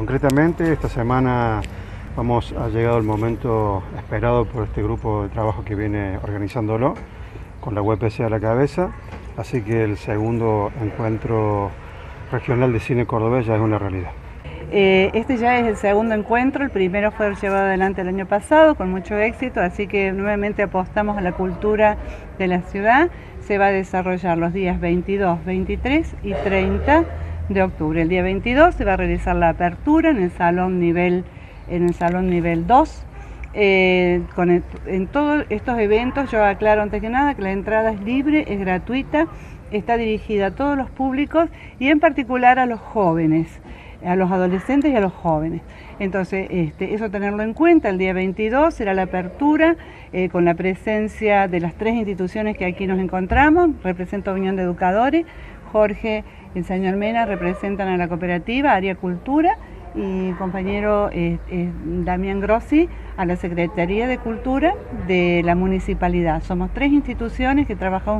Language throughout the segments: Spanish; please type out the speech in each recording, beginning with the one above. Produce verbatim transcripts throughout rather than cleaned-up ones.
Concretamente, esta semana vamos, ha llegado el momento esperado por este grupo de trabajo que viene organizándolo, con la U E P C a la cabeza, así que el segundo encuentro regional de cine cordobés ya es una realidad. Eh, este ya es el segundo encuentro, el primero fue llevado adelante el año pasado con mucho éxito, así que nuevamente apostamos a la cultura de la ciudad. Se va a desarrollar los días veintidós, veintitrés y treinta de octubre. El día veintidós se va a realizar la apertura en el salón nivel, en el salón nivel dos. Eh, con el, en todos estos eventos yo aclaro antes que nada que la entrada es libre, es gratuita, está dirigida a todos los públicos y en particular a los jóvenes, a los adolescentes y a los jóvenes. Entonces, este, eso tenerlo en cuenta. El día veintidós será la apertura eh, con la presencia de las tres instituciones que aquí nos encontramos. Represento a Unión de Educadores, Jorge y el señor Mena representan a la cooperativa Área Cultura y compañero eh, eh, Damián Grossi a la Secretaría de Cultura de la Municipalidad. Somos tres instituciones que trabajamos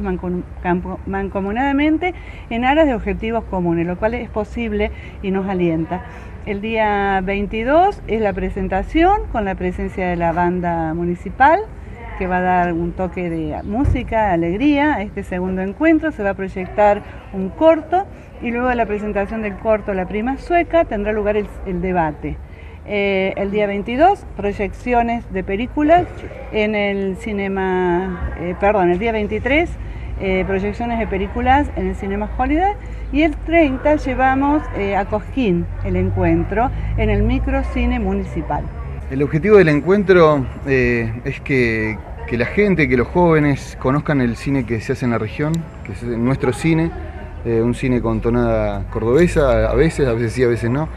mancomunadamente en aras de objetivos comunes, lo cual es posible y nos alienta. El día veintidós es la presentación con la presencia de la banda municipal, que va a dar un toque de música, alegría a este segundo encuentro. Se va a proyectar un corto y luego de la presentación del corto La Prima Sueca tendrá lugar el, el debate. Eh, el día veintidós, proyecciones de películas en el cinema, eh, perdón, el día veintitrés, eh, proyecciones de películas en el Cinema Holiday, y el treinta llevamos eh, a Cosquín el encuentro en el microcine municipal. El objetivo del encuentro eh, es que, que la gente, que los jóvenes conozcan el cine que se hace en la región, que es nuestro cine, eh, un cine con tonada cordobesa, a veces, a veces sí, a veces no.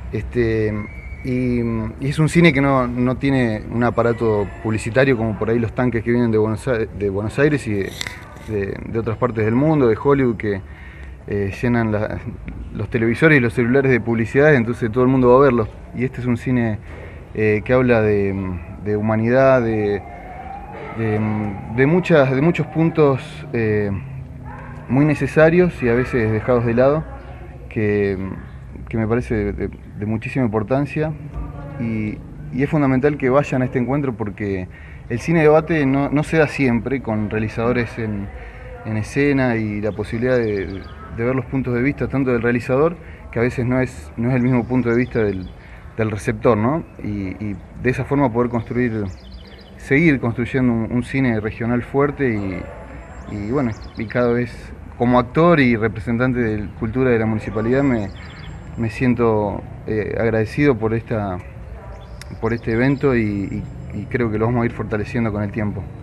Este, y, y es un cine que no, no tiene un aparato publicitario como por ahí los tanques que vienen de Buenos Aires, de Buenos Aires y de, de, de otras partes del mundo, de Hollywood, que eh, llenan la, los televisores y los celulares de publicidad, entonces todo el mundo va a verlos. Y este es un cine Eh, que habla de, de humanidad, de, de, de, muchas, de muchos puntos eh, muy necesarios y a veces dejados de lado, que, que me parece de, de, de muchísima importancia, y, y es fundamental que vayan a este encuentro porque el cine debate no, no se da siempre con realizadores en, en escena y la posibilidad de, de ver los puntos de vista tanto del realizador, que a veces no es, no es el mismo punto de vista del del receptor, ¿no? Y, y de esa forma poder construir, seguir construyendo un, un cine regional fuerte y, y bueno, y cada vez como actor y representante de cultura de la municipalidad me, me siento eh, agradecido por esta, por este evento y, y, y creo que lo vamos a ir fortaleciendo con el tiempo.